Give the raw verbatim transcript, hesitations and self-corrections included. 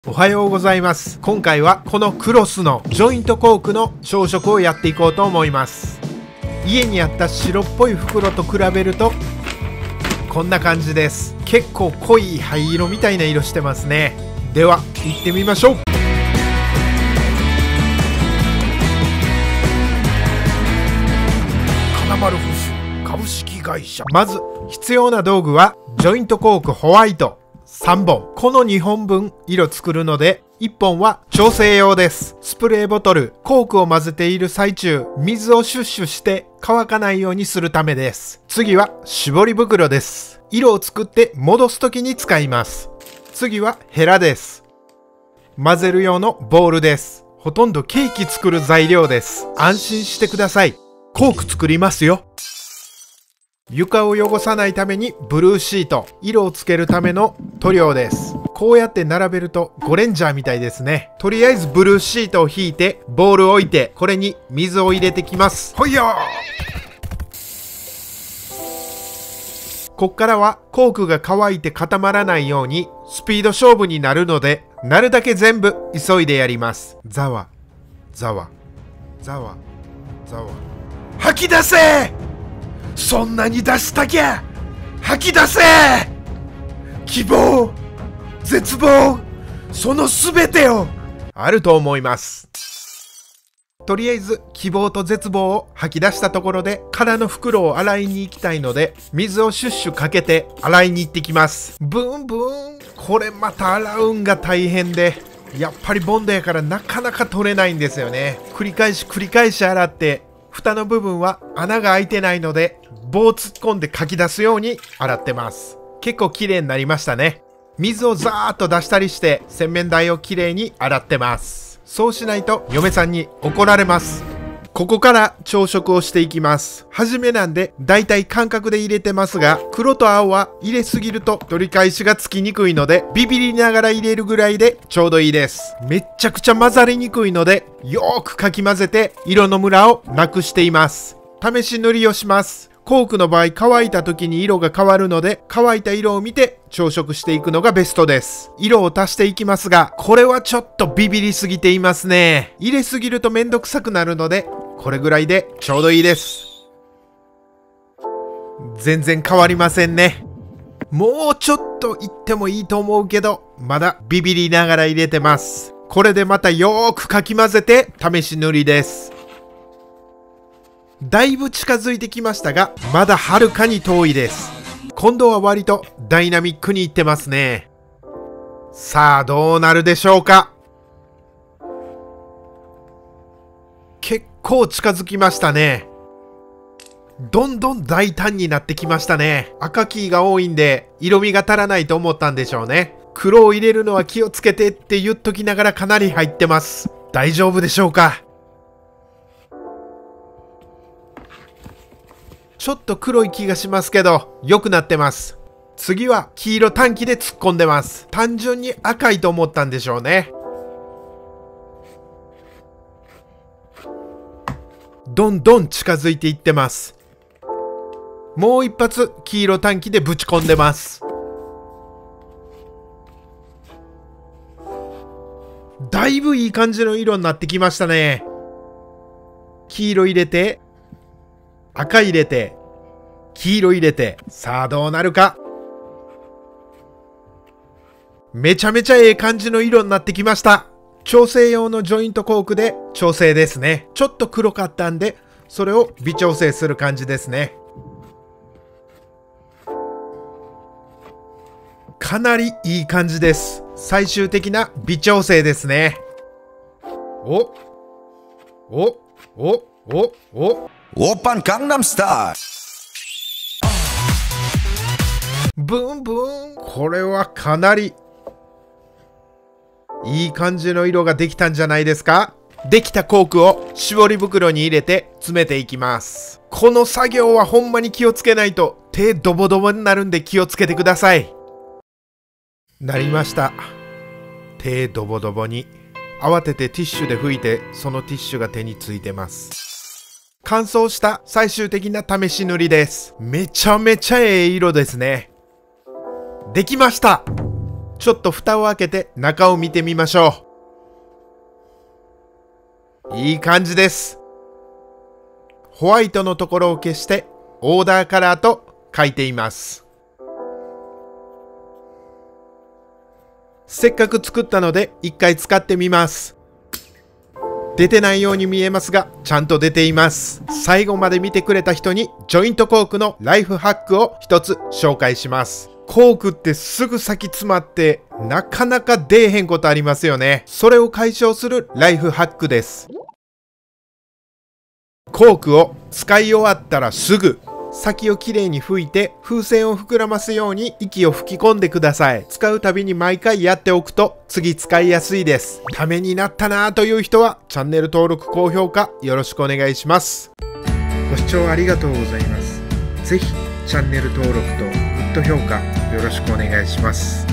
おはようございます。今回はこのクロスのジョイントコークの朝食をやっていこうと思います。家にあった白っぽい袋と比べるとこんな感じです。結構濃い灰色みたいな色してますね。では行ってみましょう。金丸フス株式会社。まず必要な道具はジョイントコークホワイトさんぼん。このにほんぶん色作るので、いっぽんは調整用です。スプレーボトル、コークを混ぜている最中、水をシュッシュして乾かないようにするためです。次は絞り袋です。色を作って戻す時に使います。次はヘラです。混ぜる用のボウルです。ほとんどケーキ作る材料です。安心してください。コーク作りますよ。床を汚さないためにブルーシート、色をつけるための塗料です。こうやって並べるとゴレンジャーみたいですね。とりあえずブルーシートを引いてボウルを置いて、これに水を入れてきます。ほいよー。こっからはコークが乾いて固まらないようにスピード勝負になるので、なるだけ全部急いでやります。ざわざわざわざわ。吐き出せ。そんなに出したきゃ吐き出せ。希望、絶望、そのすべてをあると思います。とりあえず希望と絶望を吐き出したところで、空の袋を洗いに行きたいので、水をシュッシュかけて洗いに行ってきます。ブーンブーン。これまた洗うんが大変で、やっぱりボンドやからなかなか取れないんですよね。繰り返し繰り返し洗って、蓋の部分は穴が開いてないので、棒を突っ込んでかき出すように洗ってます。結構綺麗になりましたね。水をザーッと出したりして洗面台を綺麗に洗ってます。そうしないと嫁さんに怒られます。ここから朝食をしていきます。初めなんでだいたい感覚で入れてますが、黒と青は入れすぎると取り返しがつきにくいので、ビビりながら入れるぐらいでちょうどいいです。めっちゃくちゃ混ざりにくいので、よーくかき混ぜて色のムラをなくしています。試し塗りをします。コークの場合乾いた時に色が変わるので、乾いた色を見て朝食していくのがベストです。色を足していきますが、これはちょっとビビりすぎていますね。入れすぎるとめんどくさくなるので、これぐらいでちょうどいいです。全然変わりませんね。もうちょっといってもいいと思うけど、まだビビりながら入れてます。これでまたよーくかき混ぜて試し塗りです。だいぶ近づいてきましたが、まだはるかに遠いです。今度は割とダイナミックにいってますね。さあどうなるでしょうか。結構近づきましたね。どんどん大胆になってきましたね。赤キーが多いんで色味が足らないと思ったんでしょうね。黒を入れるのは気をつけてって言っときながらかなり入ってます。大丈夫でしょうか。ちょっと黒い気がしますけど、良くなってます。次は黄色短期で突っ込んでます。単純に赤いと思ったんでしょうね。どんどん近づいていってます。もう一発黄色短期でぶち込んでます。だいぶいい感じの色になってきましたね。黄色入れて、赤入れて、黄色入れて、さあどうなるか。めちゃめちゃええ感じの色になってきました。調整用のジョイントコークで調整ですね。ちょっと黒かったんで、それを微調整する感じですね。かなりいい感じです。最終的な微調整ですね。おおおおおオーパンカンナムスタイル。 ブーンブーン。これはかなりいい感じの色ができたんじゃないですか。できたコークを絞り袋に入れて詰めていきます。この作業はほんまに気をつけないと手ドボドボになるんで気をつけてください。なりました。手ドボドボに。慌ててティッシュで拭いて、そのティッシュが手についてます。乾燥した最終的な試し塗りです。めちゃめちゃええ色ですね。できました。 ちょっと蓋を開けて中を見てみましょう。いい感じです。ホワイトのところを消してオーダーカラーと書いています。せっかく作ったので一回使ってみます。出てないように見えますがちゃんと出ています。最後まで見てくれた人にジョイントコークのライフハックを一つ紹介します。コークってすぐ先詰まってなかなか出えへんことありますよね。それを解消するライフハックです。コークを使い終わったらすぐ先をきれいに拭いて風船を膨らますように息を吹き込んでください。使うたびに毎回やっておくと次使いやすいです。ためになったなぁという人はチャンネル登録高評価よろしくお願いします。ご視聴ありがとうございます。ぜひチャンネル登録とグッド評価よろしくお願いします。